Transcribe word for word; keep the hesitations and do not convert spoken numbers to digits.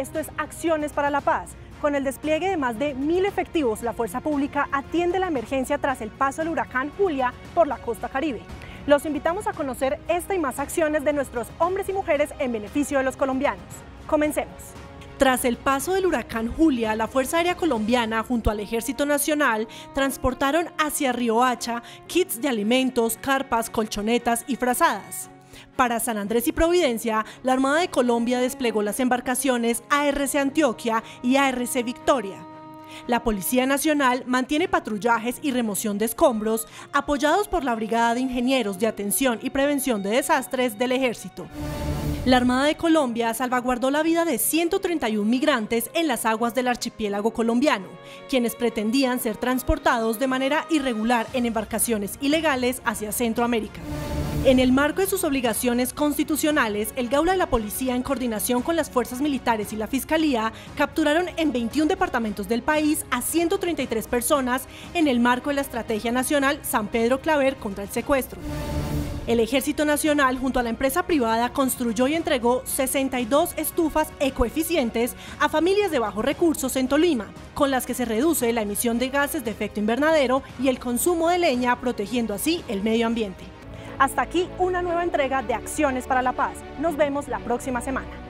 esto es Acciones para la Paz. Con el despliegue de más de mil efectivos, la Fuerza Pública atiende la emergencia tras el paso del huracán Julia por la costa Caribe. Los invitamos a conocer esta y más acciones de nuestros hombres y mujeres en beneficio de los colombianos. Comencemos. Tras el paso del huracán Julia, la Fuerza Aérea Colombiana junto al Ejército Nacional transportaron hacia Riohacha kits de alimentos, carpas, colchonetas y frazadas. Para San Andrés y Providencia, la Armada de Colombia desplegó las embarcaciones A R C Antioquia y A R C Victoria. La Policía Nacional mantiene patrullajes y remoción de escombros, apoyados por la Brigada de Ingenieros de Atención y Prevención de Desastres del Ejército. La Armada de Colombia salvaguardó la vida de ciento treinta y un migrantes en las aguas del archipiélago colombiano, quienes pretendían ser transportados de manera irregular en embarcaciones ilegales hacia Centroamérica. En el marco de sus obligaciones constitucionales, el Gaula de la Policía, en coordinación con las fuerzas militares y la Fiscalía, capturaron en veintiún departamentos del país a ciento treinta y tres personas en el marco de la Estrategia Nacional San Pedro Claver contra el secuestro. El Ejército Nacional, junto a la empresa privada, construyó y entregó sesenta y dos estufas ecoeficientes a familias de bajos recursos en Tolima, con las que se reduce la emisión de gases de efecto invernadero y el consumo de leña, protegiendo así el medio ambiente. Hasta aquí una nueva entrega de Acciones para la Paz. Nos vemos la próxima semana.